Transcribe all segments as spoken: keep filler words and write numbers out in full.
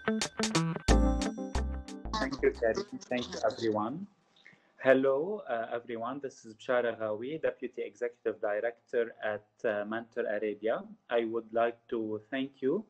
Thank you, Karim. Thank you, everyone. Hello, uh, everyone. This is Bshara Ghawi, Deputy Executive Director at uh, Mentor Arabia. I would like to thank you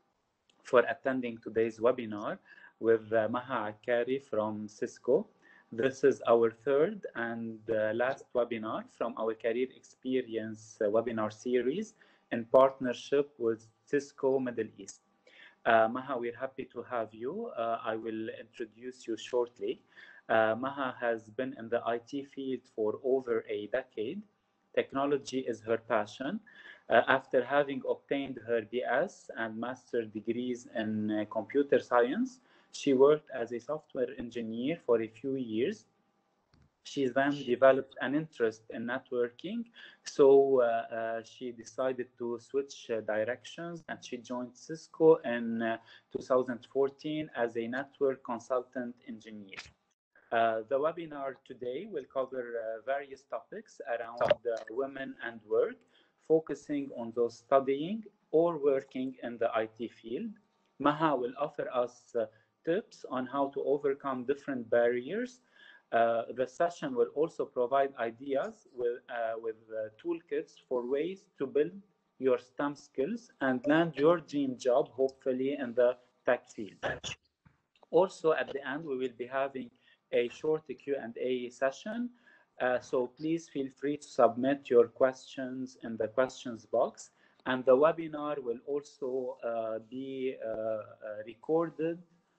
for attending today's webinar with uh, Maha Akkari from Cisco. This is our third and uh, last webinar from our Career Experience uh, webinar series in partnership with Cisco Middle East. Uh, Maha, we're happy to have you. Uh, I will introduce you shortly. Uh, Maha has been in the I T field for over a decade. Technology is her passion. Uh, after having obtained her B S and master degrees in uh, computer science, she worked as a software engineer for a few years. She then developed an interest in networking, so uh, uh, she decided to switch uh, directions, and she joined Cisco in uh, two thousand fourteen as a network consultant engineer. Uh, the webinar today will cover uh, various topics around uh, women and work, focusing on those studying or working in the I T field. Maha will offer us uh, tips on how to overcome different barriers. Uh, the session will also provide ideas with, uh, with uh, toolkits for ways to build your STEM skills and land your dream job, hopefully in the tech field. Also, at the end, we will be having a short Q and A session. Uh, so please feel free to submit your questions in the questions box. And the webinar will also uh, be uh, uh, recorded.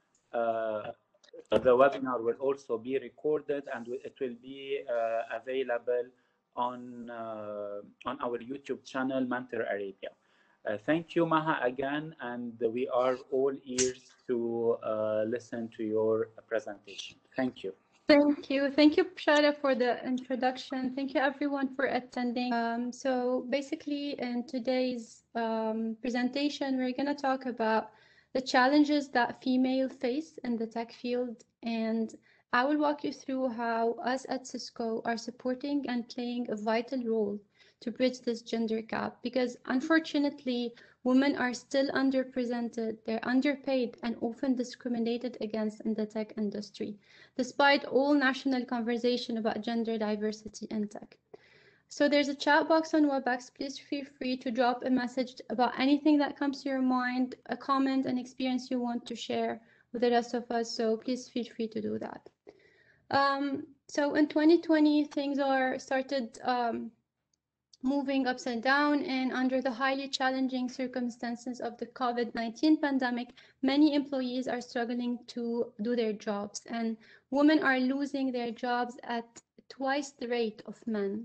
Uh, the webinar will also be recorded, and it will be uh, available on, uh, on our YouTube channel, Mentor Arabia. Uh, thank you, Maha, again, and we are all ears to uh, listen to your presentation. Thank you. Thank you. Thank you, Bshara, for the introduction. Thank you, everyone, for attending. Um, so basically, in today's um, presentation, we're going to talk about the challenges that females face in the tech field, and I will walk you through how us at Cisco are supporting and playing a vital role to bridge this gender gap, because unfortunately, women are still underrepresented, they're underpaid, and often discriminated against in the tech industry, despite all national conversation about gender diversity in tech. So there's a chat box on WebEx. Please feel free to drop a message about anything that comes to your mind, a comment, an experience you want to share with the rest of us. So please feel free to do that. Um, so in twenty twenty, things are started um, moving upside down, and under the highly challenging circumstances of the COVID nineteen pandemic, many employees are struggling to do their jobs, and women are losing their jobs at twice the rate of men.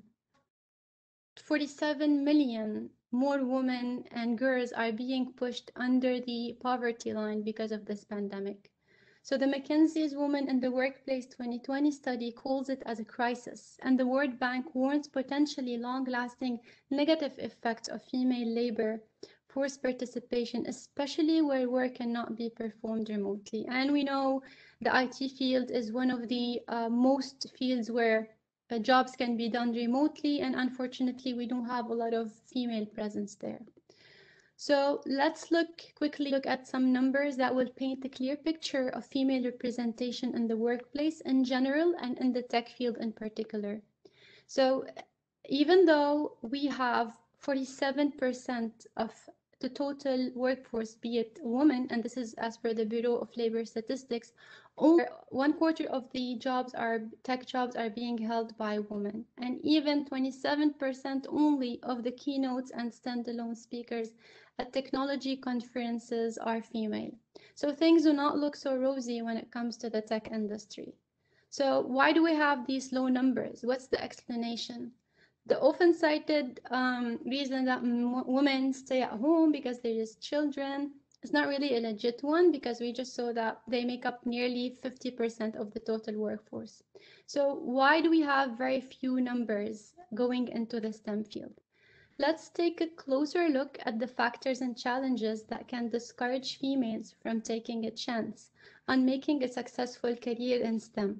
forty-seven million more women and girls are being pushed under the poverty line because of this pandemic. So the McKinsey's Women in the Workplace twenty twenty study calls it as a crisis, and the World Bank warns potentially long-lasting negative effects of female labor force participation, especially where work cannot be performed remotely. And we know the I T field is one of the uh, most fields where uh, jobs can be done remotely, and unfortunately, we don't have a lot of female presence there. So let's look quickly look at some numbers that will paint a clear picture of female representation in the workplace in general and in the tech field in particular. So even though we have forty-seven percent of the total workforce, be it women, and this is as per the Bureau of Labor Statistics, only one quarter of the jobs are tech jobs are being held by women, and even twenty-seven percent only of the keynotes and standalone speakers at technology conferences are female. So things do not look so rosy when it comes to the tech industry. So why do we have these low numbers? What's the explanation? The often cited um, reason that women stay at home because there is children is not really a legit one, because we just saw that they make up nearly fifty percent of the total workforce. So why do we have very few numbers going into the STEM field? Let's take a closer look at the factors and challenges that can discourage females from taking a chance on making a successful career in STEM.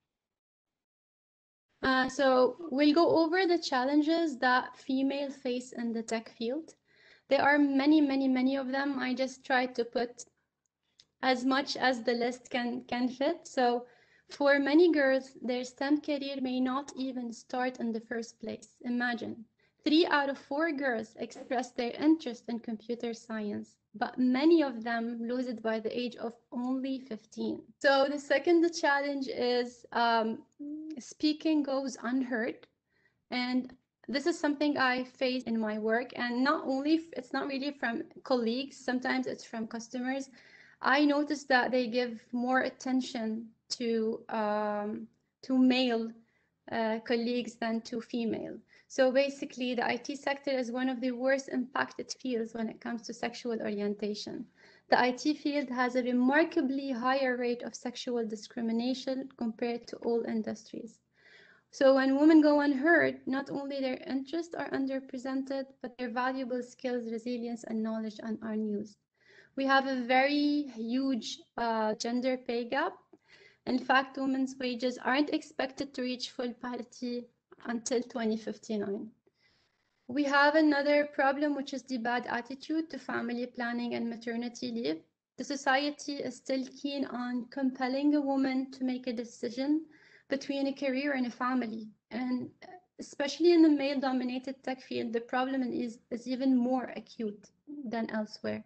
Uh, so we'll go over the challenges that females face in the tech field. There are many, many, many of them. I just tried to put as much as the list can, can fit. So for many girls, their STEM career may not even start in the first place. Imagine, three out of four girls express their interest in computer science, but many of them lose it by the age of only fifteen. So the second challenge is um, speaking goes unheard. And this is something I face in my work. And not only, it's not really from colleagues, sometimes it's from customers. I noticed that they give more attention to, um, to male uh, colleagues than to female. So basically, the I T sector is one of the worst impacted fields when it comes to sexual orientation. The I T field has a remarkably higher rate of sexual discrimination compared to all industries. So when women go unheard, not only their interests are underrepresented, but their valuable skills, resilience, and knowledge are unused. We have a very huge uh, gender pay gap. In fact, women's wages aren't expected to reach full parity until twenty fifty-nine. We have another problem, which is the bad attitude to family planning and maternity leave. The society is still keen on compelling a woman to make a decision between a career and a family. And especially in the male-dominated tech field, the problem is, is even more acute than elsewhere.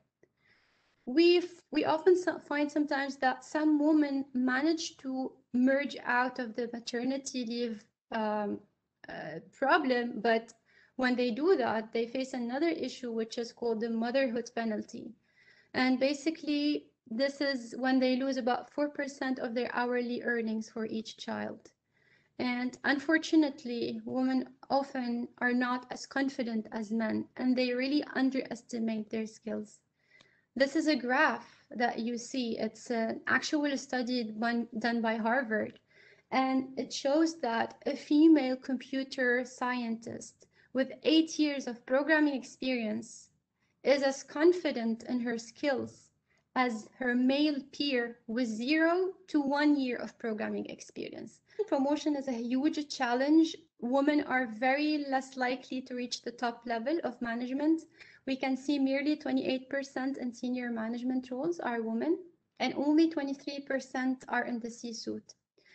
We we often find sometimes that some women manage to merge out of the maternity leave um, uh, problem, but when they do that, they face another issue, which is called the motherhood penalty. And basically, this is when they lose about four percent of their hourly earnings for each child. And unfortunately, women often are not as confident as men, and they really underestimate their skills. This is a graph that you see. It's an actual study done by Harvard, and it shows that a female computer scientist with eight years of programming experience is as confident in her skills as her male peer with zero to one year of programming experience. Promotion is a huge challenge. Women are very less likely to reach the top level of management. We can see merely twenty-eight percent in senior management roles are women, and only twenty-three percent are in the C-suite.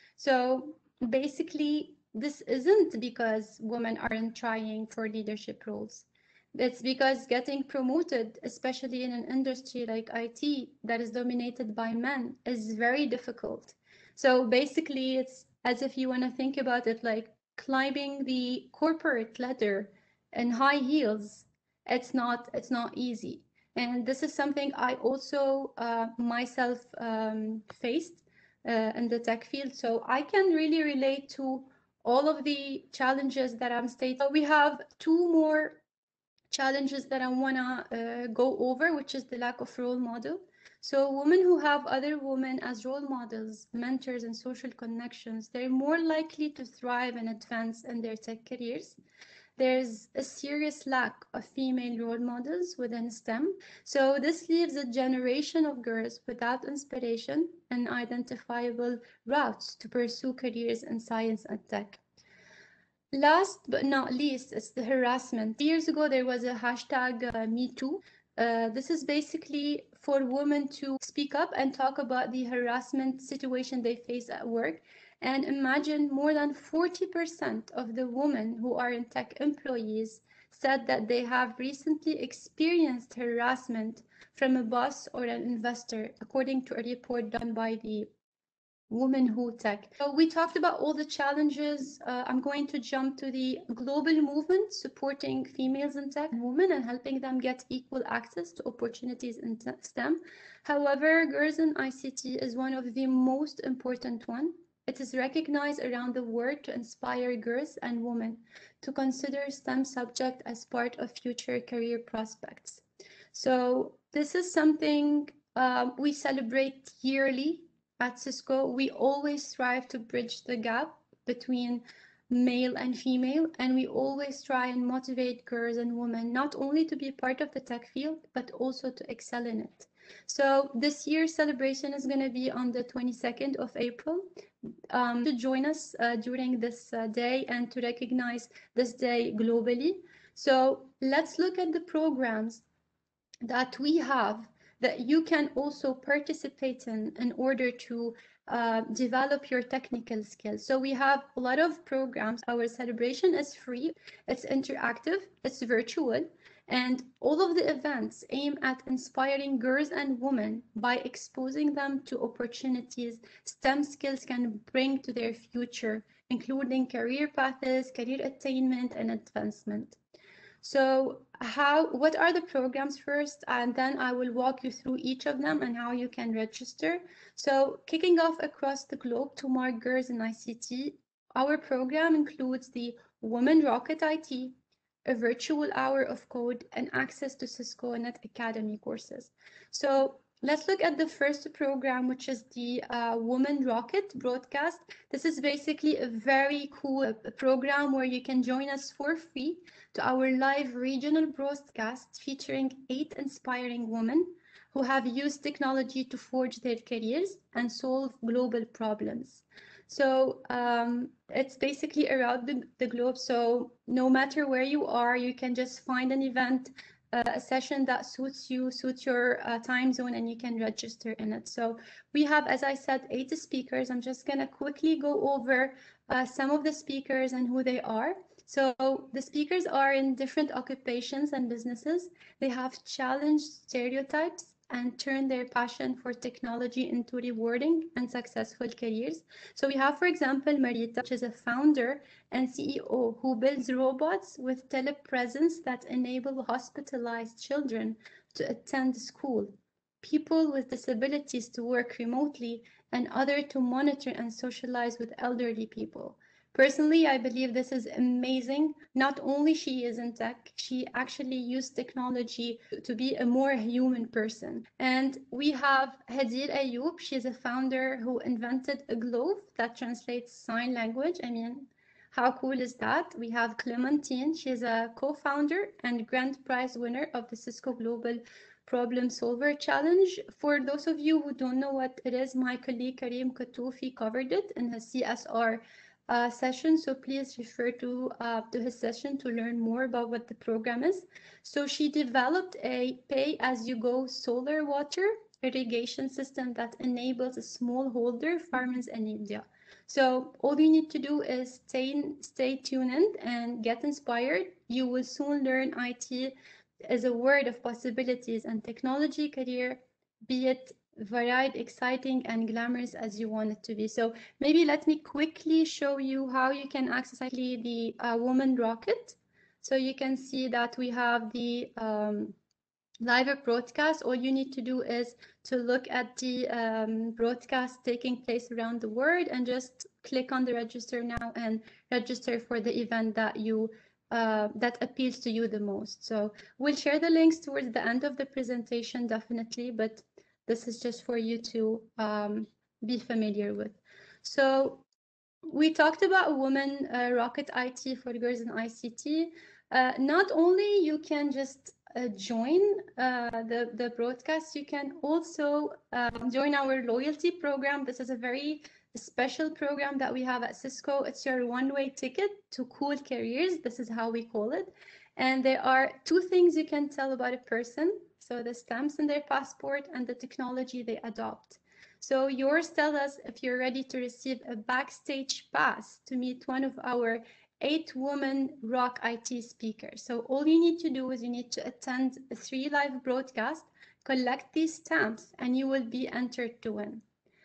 So basically, this isn't because women aren't trying for leadership roles. It's because getting promoted, especially in an industry like I T that is dominated by men, is very difficult. So basically, it's as if you want to think about it like climbing the corporate ladder in high heels. It's not, it's not easy. And this is something I also uh, myself um, faced uh, in the tech field. So I can really relate to all of the challenges that I'm stating. We have two more challenges that I want to uh, go over, which is the lack of role model. So women who have other women as role models, mentors, and social connections, they're more likely to thrive and advance in their tech careers. There's a serious lack of female role models within STEM. So this leaves a generation of girls without inspiration and identifiable routes to pursue careers in science and tech. Last but not least, it's the harassment. Years ago, there was a hashtag uh, Me Too. Uh, this is basically for women to speak up and talk about the harassment situation they face at work. And imagine more than forty percent of the women who are in tech employees said that they have recently experienced harassment from a boss or an investor, according to a report done by the Women Who Tech. So we talked about all the challenges. Uh, I'm going to jump to the global movement supporting females in tech and women and helping them get equal access to opportunities in STEM. However, Girls in I C T is one of the most important one. It is recognized around the world to inspire girls and women to consider STEM subject as part of future career prospects. So this is something uh, we celebrate yearly. At Cisco, we always strive to bridge the gap between male and female, and we always try and motivate girls and women not only to be part of the tech field, but also to excel in it. So this year's celebration is going to be on the twenty-second of April. Um, to join us uh, during this uh, day and to recognize this day globally. So let's look at the programs that we have that you can also participate in in order to uh, develop your technical skills. So we have a lot of programs. Our celebration is free, it's interactive, it's virtual, and all of the events aim at inspiring girls and women by exposing them to opportunities STEM skills can bring to their future, including career paths, career attainment, and advancement. So how, what are the programs first, and then I will walk you through each of them and how you can register. So kicking off across the globe to mark girls in I C T, our program includes the Women Rocket I T, a virtual hour of code, and access to Cisco Net Academy courses. So let's look at the first program, which is the uh, Women Rocket broadcast. This is basically a very cool uh, program where you can join us for free to our live regional broadcast featuring eight inspiring women who have used technology to forge their careers and solve global problems. So um, it's basically around the, the globe. So no matter where you are, you can just find an event, uh, a session that suits you, suits your uh, time zone, and you can register in it. So we have, as I said, eight speakers. I'm just going to quickly go over uh, some of the speakers and who they are. So the speakers are in different occupations and businesses. They have challenged stereotypes and turned their passion for technology into rewarding and successful careers. So we have, for example, Marita, which is a founder and C E O who builds robots with telepresence that enable hospitalized children to attend school, people with disabilities to work remotely, and others to monitor and socialize with elderly people. Personally, I believe this is amazing. Not only she is in tech, she actually used technology to be a more human person. And we have Hadir Ayoub. She's a founder who invented a glove that translates sign language. I mean, how cool is that? We have Clementine. She's a co-founder and grand prize winner of the Cisco Global Problem Solver Challenge. For those of you who don't know what it is, my colleague Karim Katoufi covered it in his C S R Uh, session, so please refer to uh, to his session to learn more about what the program is. So she developed a pay-as-you-go solar water irrigation system that enables smallholder farmers in India. So all you need to do is stay stay tuned and get inspired. You will soon learn I T as a world of possibilities and technology career, be it varied, exciting, and glamorous as you want it to be. So maybe let me quickly show you how you can access actually the uh, Woman Rocket. So you can see that we have the um, live broadcast. All you need to do is to look at the um, broadcast taking place around the world and just click on the register now and register for the event that you uh, that appeals to you the most. So we'll share the links towards the end of the presentation, definitely, but this is just for you to um, be familiar with. So we talked about Women uh, Rocket I T for girls in I C T. Uh, not only you can just uh, join uh, the, the broadcast, you can also uh, join our loyalty program. This is a very special program that we have at Cisco. It's your one-way ticket to cool careers. This is how we call it. And there are two things you can tell about a person. So the stamps in their passport and the technology they adopt. So yours tell us if you're ready to receive a backstage pass to meet one of our eight women rock I T speakers. So all you need to do is you need to attend three live broadcasts, collect these stamps, and you will be entered to win.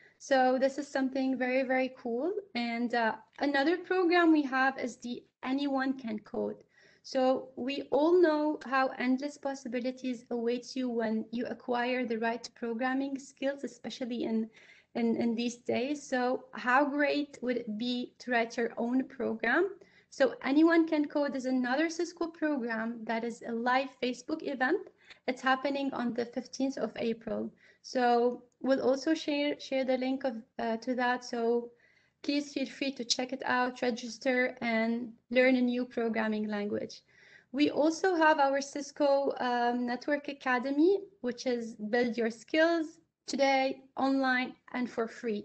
So this is something very, very cool. And uh, another program we have is the Anyone Can Code. So we all know how endless possibilities awaits you when you acquire the right programming skills, especially in, in, in these days. So how great would it be to write your own program? So Anyone Can Code is another Cisco program that is a live Facebook event. It's happening on the fifteenth of April. So we'll also share, share the link of, uh, to that. So please feel free to check it out, register, and learn a new programming language. We also have our Cisco um, Network Academy, which is build your skills today, online, and for free.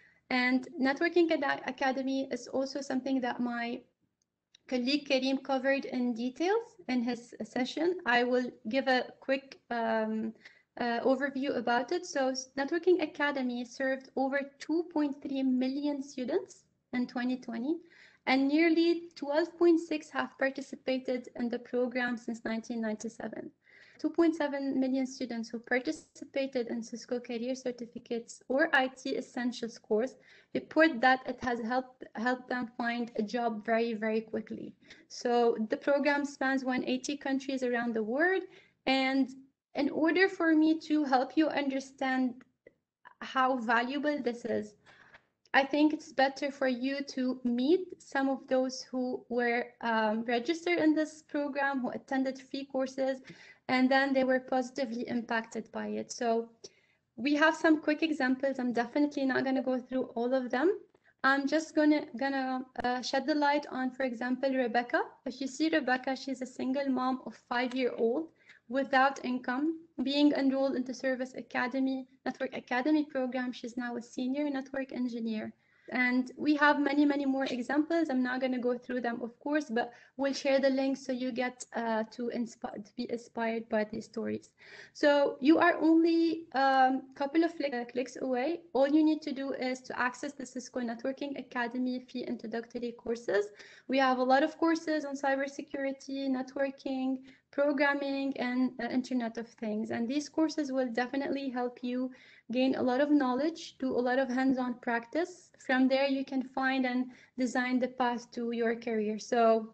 And Networking Academy is also something that my colleague Karim covered in details in his session. I will give a quick um, uh, overview about it. So Networking Academy served over two point three million students in twenty twenty, and nearly twelve point six have participated in the program since nineteen ninety-seven. two point seven million students who participated in Cisco Career Certificates or I T Essentials course report that it has helped helped them find a job very, very quickly. So the program spans one hundred eighty countries around the world, and in order for me to help you understand how valuable this is, I think it's better for you to meet some of those who were um, registered in this program, who attended free courses, and then they were positively impacted by it. So we have some quick examples. I'm definitely not going to go through all of them. I'm just gonna gonna uh, shed the light on, for example, Rebecca. If you see Rebecca, she's a single mom of five-year-old without income, being enrolled into Service Academy, Network Academy program. She's now a senior network engineer. And we have many, many more examples. I'm not going to go through them, of course, but we'll share the links so you get uh, to, inspire, to be inspired by these stories. So you are only a um, couple of uh, clicks away. All you need to do is to access the Cisco Networking Academy free introductory courses. We have a lot of courses on cybersecurity, networking, programming, and uh, Internet of Things. And these courses will definitely help you gain a lot of knowledge, do a lot of hands-on practice. From there, you can find and design the path to your career. So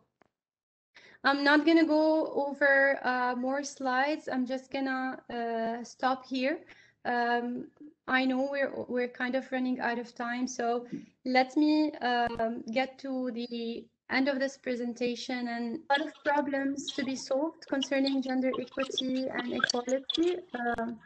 I'm not going to go over uh, more slides. I'm just going to uh, stop here. Um, I know we're, we're kind of running out of time, so let me um, get to the end of this presentation. And a lot of problems to be solved concerning gender equity and equality. Um,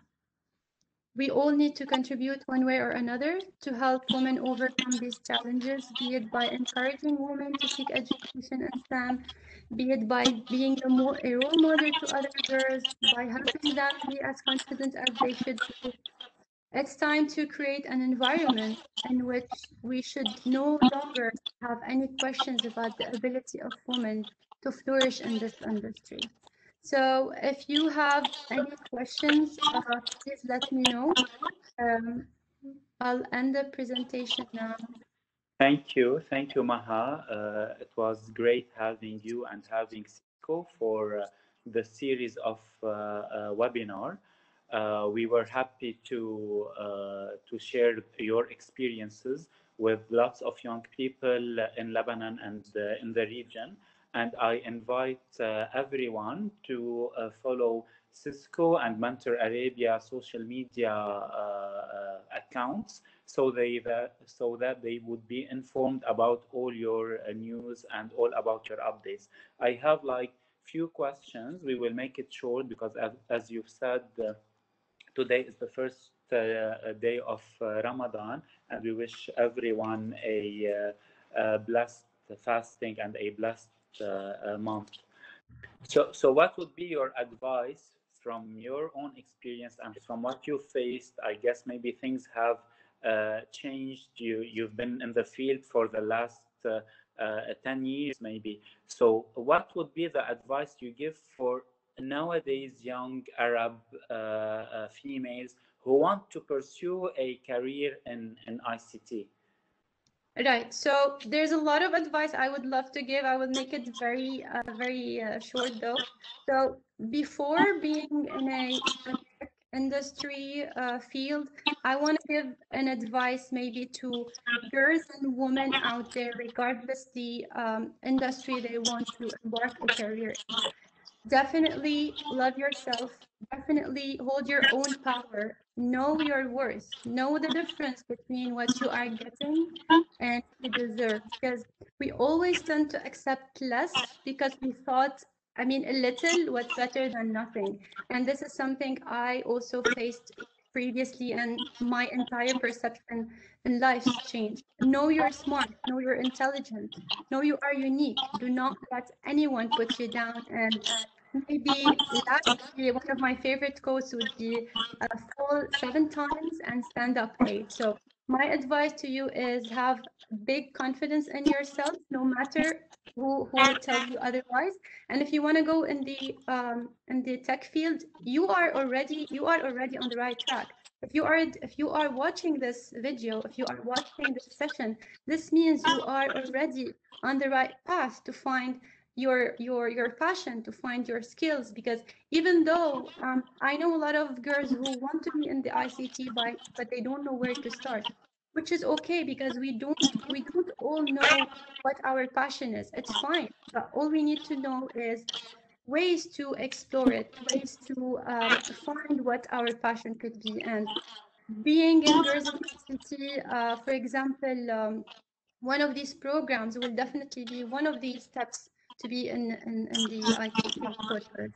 We all need to contribute one way or another to help women overcome these challenges, be it by encouraging women to seek education in STEM, be it by being a, more, a role model to other girls, by helping them be as confident as they should be. It's time to create an environment in which we should no longer have any questions about the ability of women to flourish in this industry. So if you have any questions, uh, please let me know. Um, I'll end the presentation now. Thank you. Thank you, Maha. Uh, it was great having you and having Cisco for uh, the series of uh, uh, webinar. Uh, we were happy to, uh, to share your experiences with lots of young people in Lebanon and uh, in the region. And I invite uh, everyone to uh, follow Cisco and Mentor Arabia social media uh, uh, accounts so they that so that they would be informed about all your uh, news and all about your updates. I have like few questions. We will make it short because as, as you've said, uh, today is the first uh, day of uh, Ramadan, and we wish everyone a, uh, a blessed fasting and a blessed uh, uh, month. So, so what would be your advice from your own experience and from what you faced? I guess maybe things have uh, changed. You, you've been in the field for the last uh, uh, ten years, maybe. So what would be the advice you give for nowadays young Arab uh, uh, females who want to pursue a career in, in I C T? Right. So there's a lot of advice I would love to give. I will make it very, uh, very uh, short though. So before being in a industry uh, field, I want to give an advice maybe to girls and women out there, regardless the um, industry they want to embark a career in. Definitely love yourself. Definitely hold your own power. Know your worth. Know the difference between what you are getting and you deserve. Because we always tend to accept less because we thought, I mean, a little was better than nothing. And this is something I also faced previously, and my entire perception in life changed. Know you're smart. Know you're intelligent. Know you are unique. Do not let anyone put you down. And maybe lastly, one of my favorite quotes would be uh, fall seven times and stand up eight. So my advice to you is have big confidence in yourself, no matter who, who would tell you otherwise. And if you want to go in the um, in the tech field, you are already you are already on the right track. If you are if you are watching this video, if you are watching this session, this means you are already on the right path to find your your your passion, to find your skills. Because even though um, I know a lot of girls who want to be in the I C T by but they don't know where to start, which is okay, because we don't we don't all know what our passion is. It's fine, but all we need to know is ways to explore it, ways to um, find what our passion could be. And being in Girls in I C T, uh, for example, um, one of these programs will definitely be one of these steps to be in, in, in the I C T course.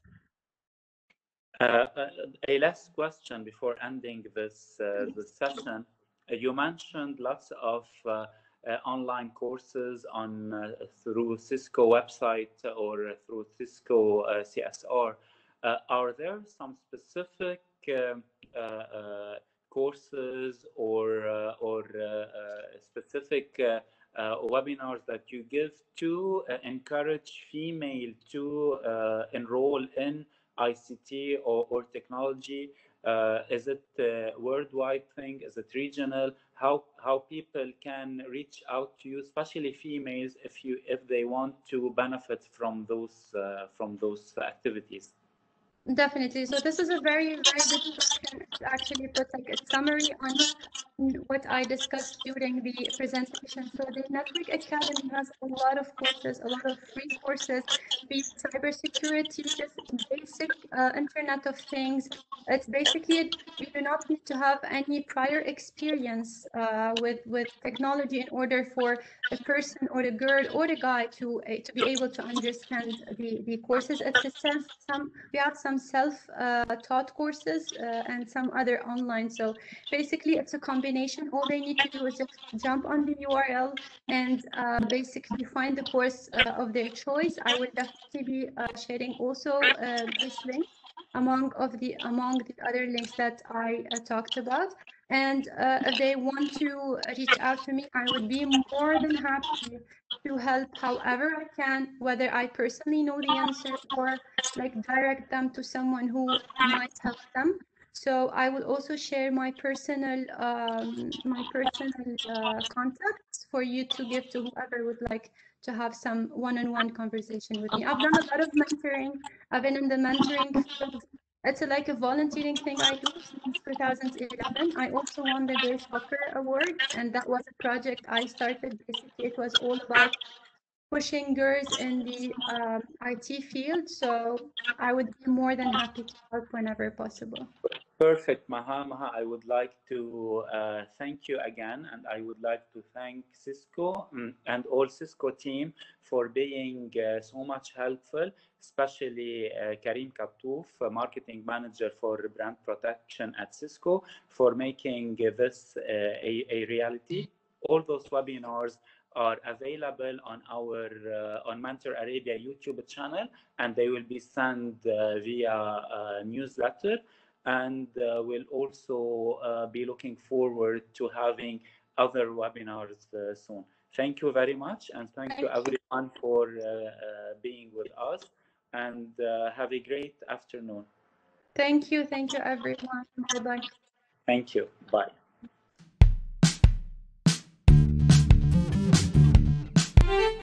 Uh, a last question before ending this, uh, this session. Uh, you mentioned lots of uh, uh, online courses on uh, through Cisco website or through Cisco uh, C S R. Uh, are there some specific uh, uh, uh, courses or uh, or uh, uh, specific uh, uh, webinars that you give to uh, encourage female to uh, enroll in I C T or, or technology? Uh, is it a worldwide thing? Is it regional? How how people can reach out to you, especially females, if you if they want to benefit from those uh, from those activities? Definitely. So this is a very, very good question. It actually puts like a summary on what I discussed during the presentation. So the Network Academy has a lot of courses, a lot of free courses, be it cybersecurity, just basic uh, Internet of Things. It's basically, you do not need to have any prior experience uh, with, with technology in order for a person or a girl or a guy to uh, to be able to understand the, the courses. It's a self, some, we have some self-taught uh, courses uh, and some other online. So basically, it's a combination. All they need to do is just jump on the U R L and uh, basically find the course uh, of their choice. I will definitely be uh, sharing also uh, this link among of the among the other links that I uh, talked about. And uh, if they want to reach out to me, I would be more than happy to help however I can, whether I personally know the answer or like direct them to someone who might help them. So I will also share my personal um, my personal uh, contacts for you to give to whoever would like to have some one-on-one conversation with me. I've done a lot of mentoring. I've been in the mentoring field. It's a, like a volunteering thing I do since two thousand eleven. I also won the Grace Hopper Award, and that was a project I started. Basically, it was all about pushing girls in the um, I T field. So I would be more than happy to help whenever possible. Perfect, Maha. Maha, I would like to uh, thank you again, and I would like to thank Cisco um, and all Cisco team for being uh, so much helpful, especially uh, Karim Kaptouf, marketing manager for brand protection at Cisco, for making this uh, a, a reality. All those webinars are available on our uh, on Mentor Arabia YouTube channel, and they will be sent uh, via uh, newsletter. And uh, we'll also uh, be looking forward to having other webinars uh, soon. Thank you very much, and thank, thank you everyone for uh, uh, being with us, and uh, have a great afternoon. Thank you. Thank you, everyone. Bye-bye. Thank you. Bye.